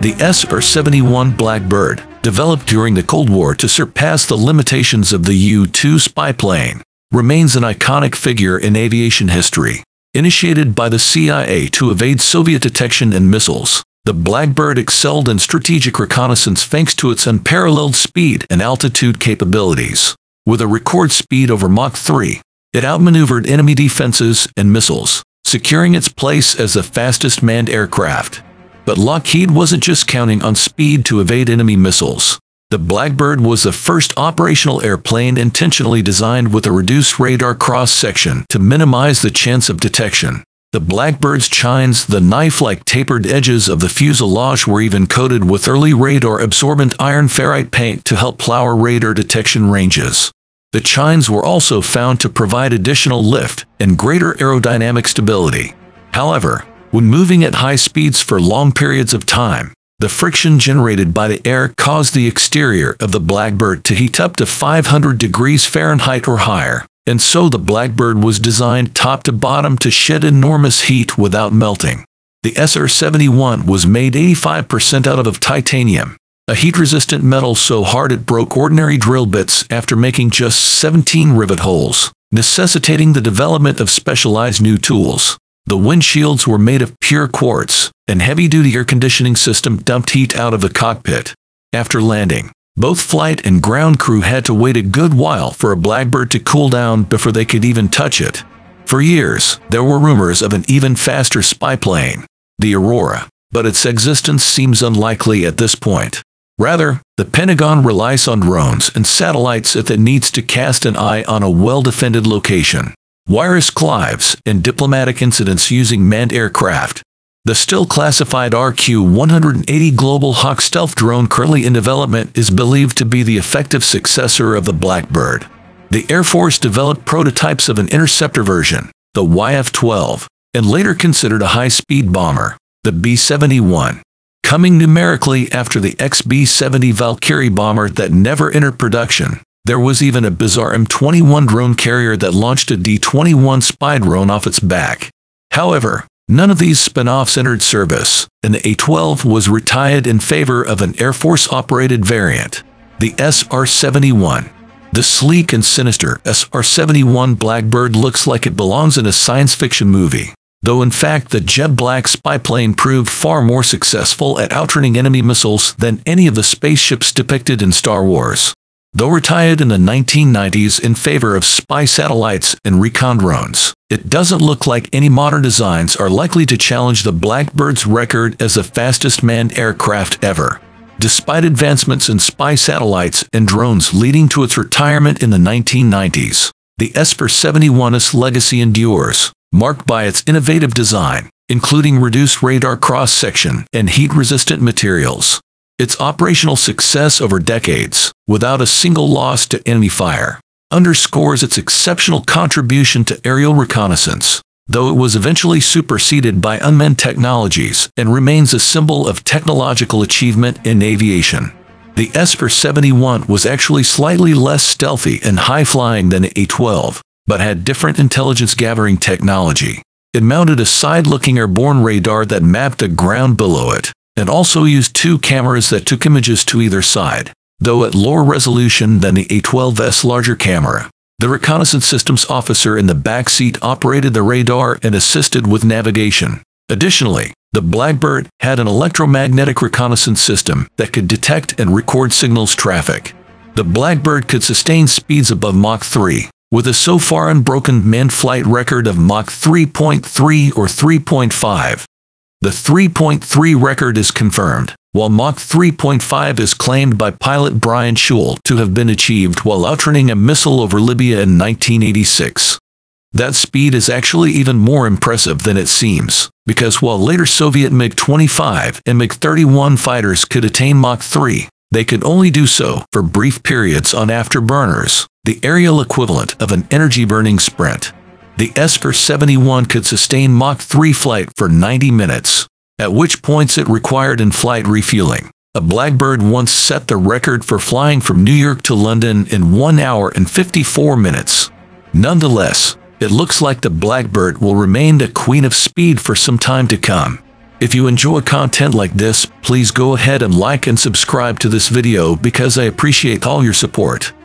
The SR-71 Blackbird, developed during the Cold War to surpass the limitations of the U-2 spy plane, remains an iconic figure in aviation history. Initiated by the CIA to evade Soviet detection and missiles, the Blackbird excelled in strategic reconnaissance thanks to its unparalleled speed and altitude capabilities. With a record speed over Mach 3, it outmaneuvered enemy defenses and missiles, securing its place as the fastest manned aircraft. But Lockheed wasn't just counting on speed to evade enemy missiles. The Blackbird was the first operational airplane intentionally designed with a reduced radar cross-section to minimize the chance of detection. The Blackbird's chines, the knife-like tapered edges of the fuselage, were even coated with early radar-absorbent iron ferrite paint to help plow radar detection ranges. The chines were also found to provide additional lift and greater aerodynamic stability. However, when moving at high speeds for long periods of time, the friction generated by the air caused the exterior of the Blackbird to heat up to 500 degrees Fahrenheit or higher, and so the Blackbird was designed top to bottom to shed enormous heat without melting. The SR-71 was made 85% out of titanium, a heat-resistant metal so hard it broke ordinary drill bits after making just 17 rivet holes, necessitating the development of specialized new tools. The windshields were made of pure quartz, and heavy-duty air conditioning system dumped heat out of the cockpit. After landing, both flight and ground crew had to wait a good while for a Blackbird to cool down before they could even touch it. For years, there were rumors of an even faster spy plane, the Aurora, but its existence seems unlikely at this point. Rather, the Pentagon relies on drones and satellites if it needs to cast an eye on a well-defended location. Wireless clives, and diplomatic incidents using manned aircraft. The still classified RQ-180 Global Hawk stealth drone currently in development is believed to be the effective successor of the Blackbird. The Air Force developed prototypes of an interceptor version, the YF-12, and later considered a high-speed bomber, the B-71, coming numerically after the XB-70 Valkyrie bomber that never entered production. There was even a bizarre M21 drone carrier that launched a D-21 spy drone off its back. However, none of these spin-offs entered service, and the A-12 was retired in favor of an Air Force-operated variant, the SR-71. The sleek and sinister SR-71 Blackbird looks like it belongs in a science fiction movie, though in fact the jet black spy plane proved far more successful at outrunning enemy missiles than any of the spaceships depicted in Star Wars. Though retired in the 1990s in favor of spy satellites and recon drones, it doesn't look like any modern designs are likely to challenge the Blackbird's record as the fastest manned aircraft ever. Despite advancements in spy satellites and drones leading to its retirement in the 1990s, the SR-71's legacy endures, marked by its innovative design, including reduced radar cross-section and heat-resistant materials. Its operational success over decades, without a single loss to enemy fire, underscores its exceptional contribution to aerial reconnaissance, though it was eventually superseded by unmanned technologies and remains a symbol of technological achievement in aviation. The SR-71 was actually slightly less stealthy and high-flying than the A-12, but had different intelligence-gathering technology. It mounted a side-looking airborne radar that mapped the ground below it, and also used two cameras that took images to either side, though at lower resolution than the A-12's larger camera. The reconnaissance systems officer in the back seat operated the radar and assisted with navigation. Additionally, the Blackbird had an electromagnetic reconnaissance system that could detect and record signals traffic. The Blackbird could sustain speeds above Mach 3, with a so far unbroken manned flight record of Mach 3.3 or 3.5. The 3.3 record is confirmed, while Mach 3.5 is claimed by pilot Brian Schul to have been achieved while outrunning a missile over Libya in 1986. That speed is actually even more impressive than it seems, because while later Soviet MiG-25 and MiG-31 fighters could attain Mach 3, they could only do so for brief periods on afterburners, the aerial equivalent of an energy-burning sprint. The SR-71 could sustain Mach 3 flight for 90 minutes, at which points it required in-flight refueling. A Blackbird once set the record for flying from New York to London in 1 hour and 54 minutes. Nonetheless, it looks like the Blackbird will remain the queen of speed for some time to come. If you enjoy content like this, please go ahead and like and subscribe to this video because I appreciate all your support.